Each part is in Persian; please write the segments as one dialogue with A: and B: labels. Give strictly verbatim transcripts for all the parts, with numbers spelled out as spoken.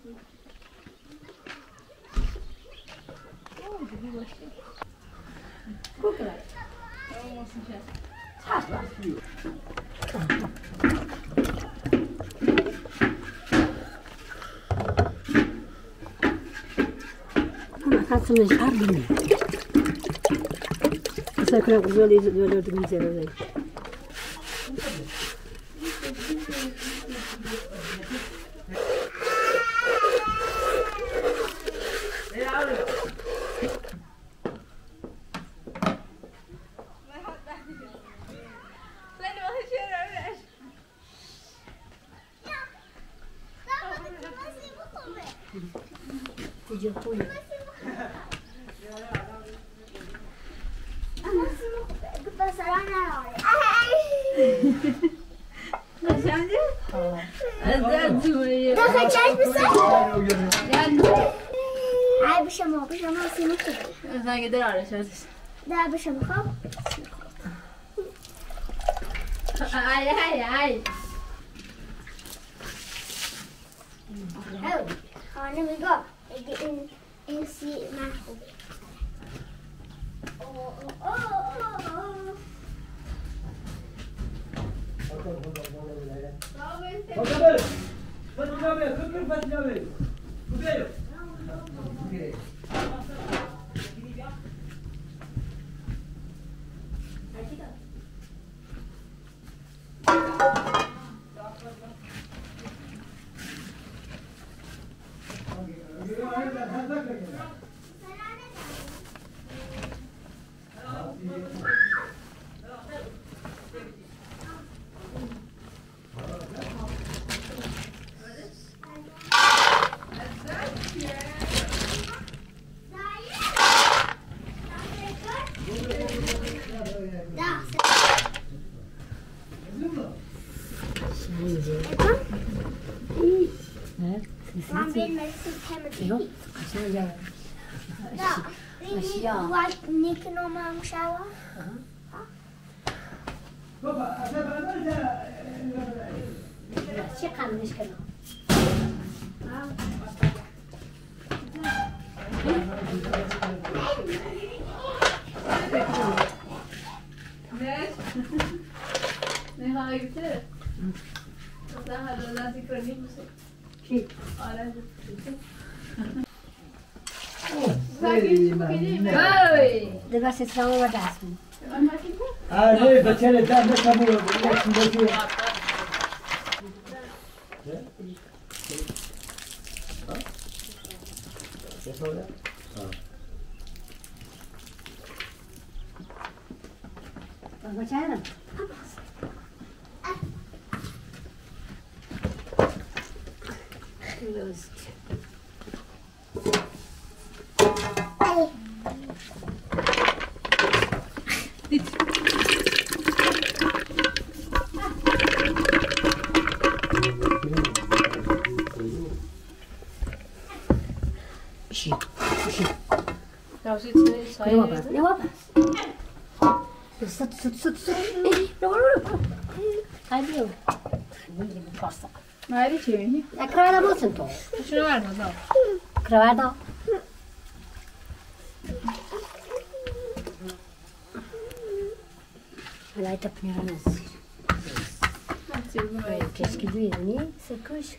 A: Kukla. Tasla. Ama tasımız ardını. Sakın kuzulu izliyorlar dün üzerinde.
B: داخل چشم بسه ای بشم بشم سیمو خوب
C: زنگ دراره شدش
B: در بشم خوب
C: ای ای ای
B: خانه میگم اگه این این سی من خوبه
D: Fatih, Fatih abi, kırk Fatih abi. Buraya.
B: Man vill med sitt hem och
A: Jo, kanske jag gör.
B: Ja, vi var nicken om man själva.
A: شقة المشكلة.
C: Ne har gjort det? Det hade lärt sig kunna musik.
A: شيء.
C: Ja, det hade
A: Det var sitt samma var det som.
D: Ah, nej, det känner jag inte att jag mår. Jag såg det.
A: Vad känner du? Lust. Shit. Shit.
C: Jag sitter så
A: Jag hoppas. Jag hoppas. Sut sut sut sut. No, no, no. Hadi yok. Bunu pasta.
C: Nej, det tror jag inte.
A: Jag kräver måste inte.
C: Jag tror det var något då.
A: Kräver då. Ela está pegando assim. Qu'est-ce qu'il veut venir? C'est couche.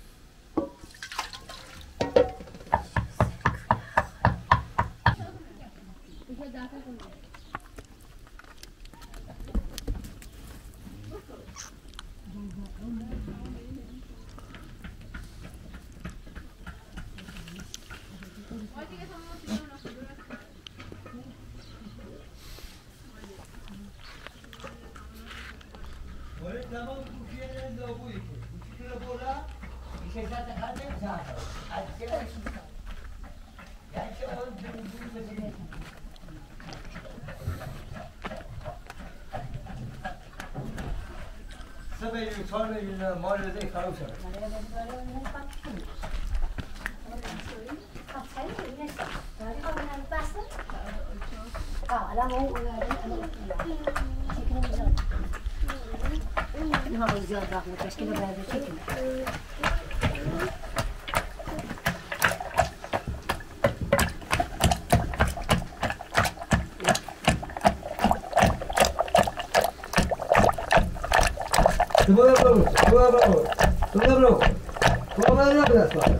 D: Sabah sonra yine mahallede kalmışlar.
A: Nu har vi gjort det, men jag ska bara det tycker.
D: Tu vai lá, tu vai lá, tu vai lá, tu vai lá, tu vai lá.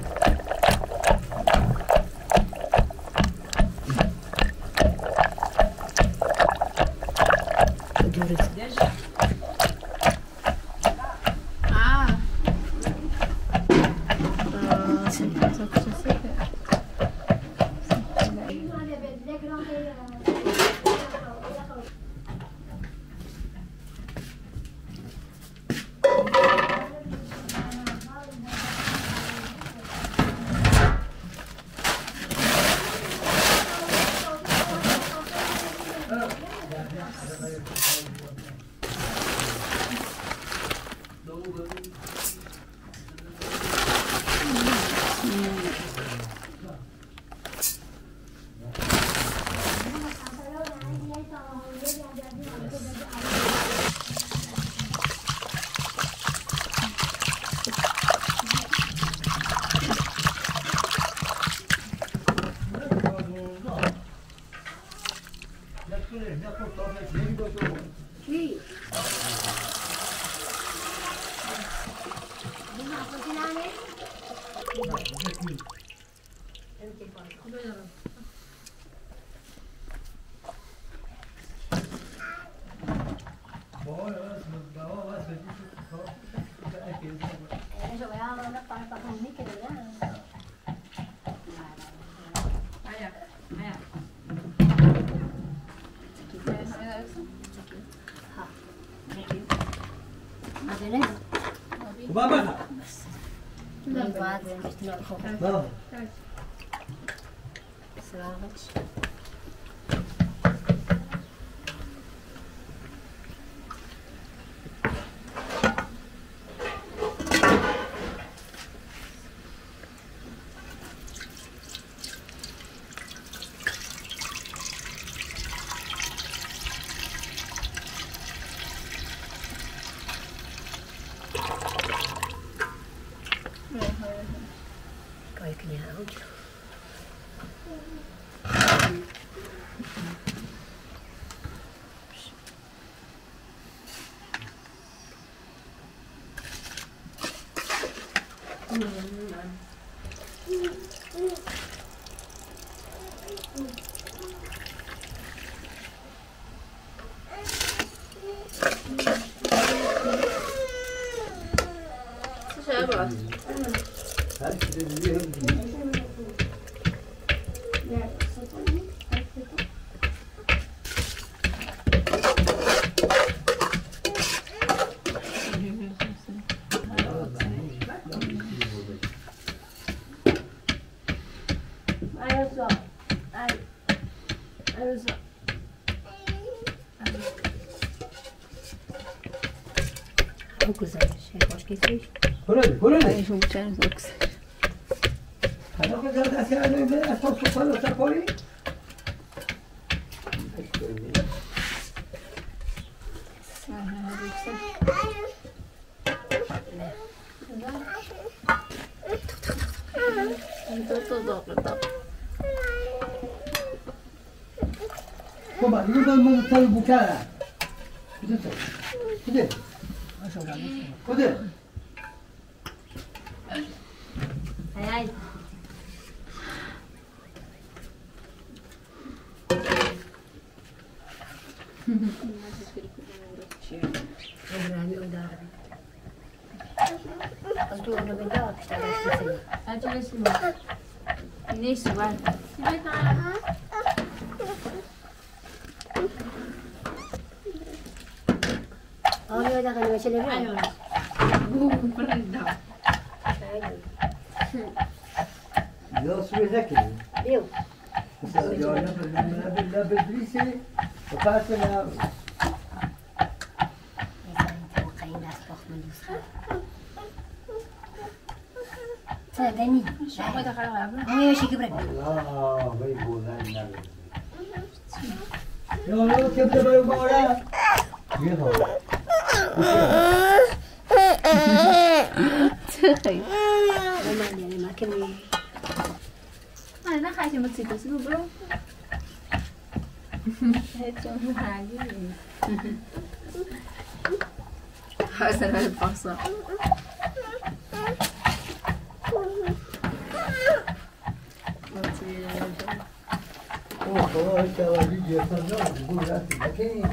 D: Baba. Baba. Coba, ini kan mau tahu buka lah. Betul. Betul. Betul.
A: Hai hai. Itu udah beda, kita harus di sini. Aja di sini. Ini sudah. Ini kan. Oh, ya dah kena macam ni. Ayo. Boom, pernah.
D: Yo sudah zakir.
A: Yo.
D: Yo na na na bedrisi. وقعتنا
A: صدقني
C: ما دخلوا قبل
A: هو شي كبرك
D: اه ما يقول لنا يا لو كنت بقى يلا
A: ما كمل
C: انا خايفه ما تصير برو هيك حاجه حسن البصر
D: اوه خواهد جوازی جیفتان جا بگو رفتی نکنی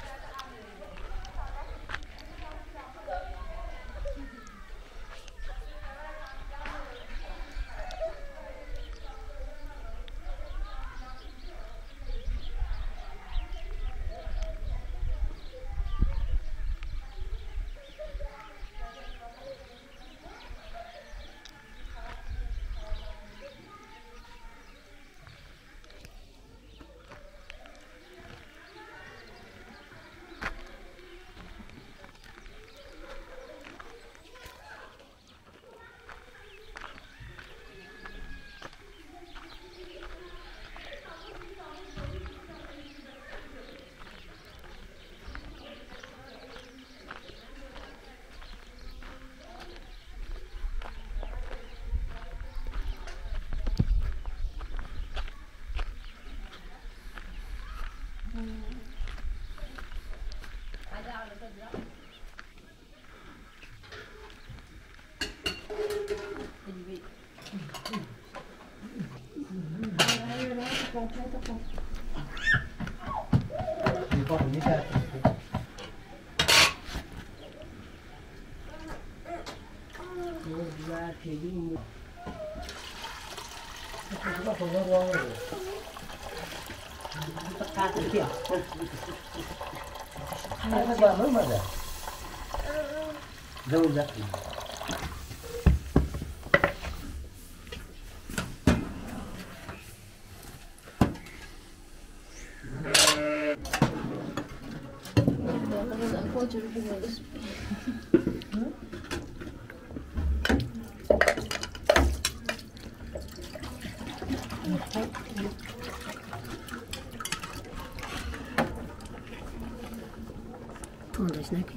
A: تندش نکن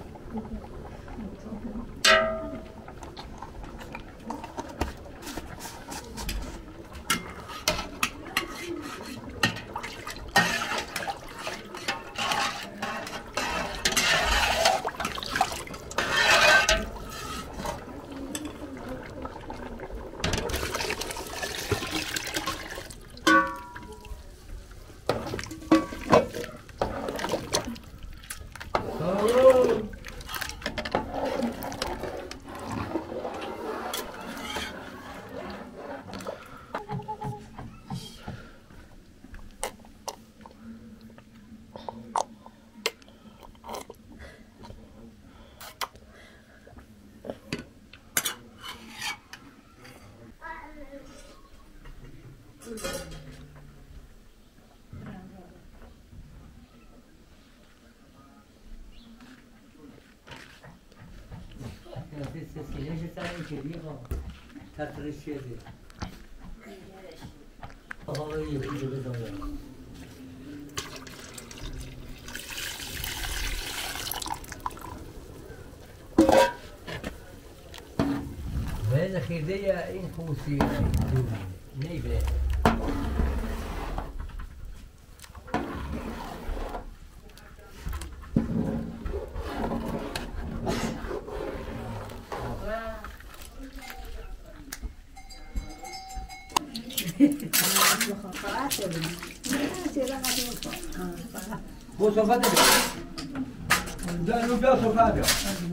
D: وين خيردية إن خوسي نيبة بو صفات بي ده نو بيا صفات بيا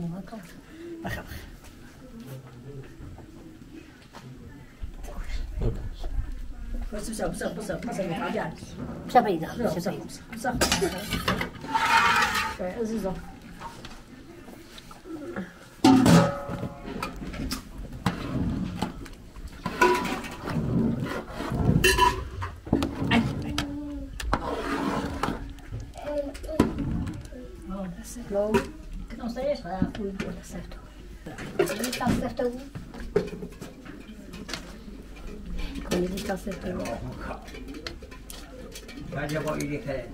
A: بس بس بس بس بس يتعجل بس بيدا بس بس بس عزيزة Lo que não sei é só a fui por certo. Ele está certo. Quando ele está certo.
D: Vai já vou ir que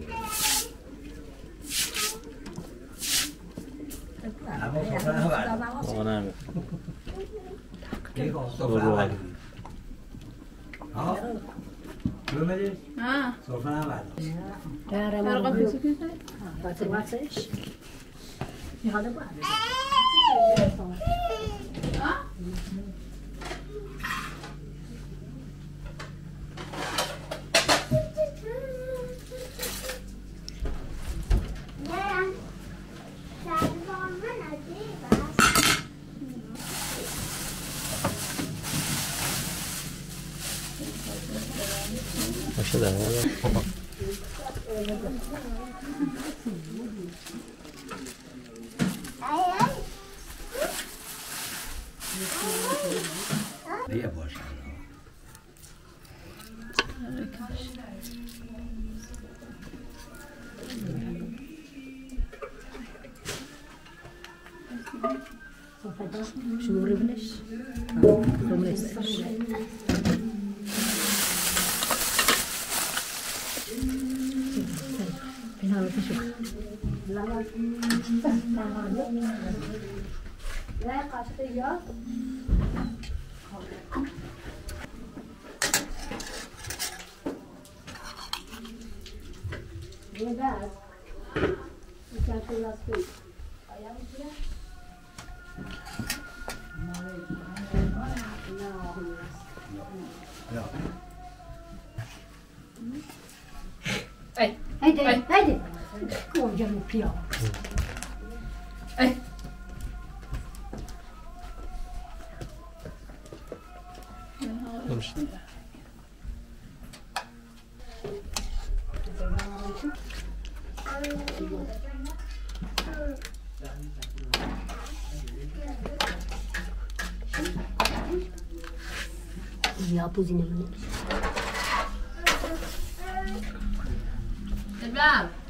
E: آقا نمی
D: ها بمیرید؟
C: ها
D: صرفا هم بعد
A: فرقا بسكتها. باتر واتش. هذا بقى
E: شده
D: بیا باشه
A: شنو ريبنش
C: لا قاشة اياه
A: بعد كان في لاستيك
D: لا
A: اي هيدي هيدي كون جنب فيها اي يا بوزيني من
C: تمام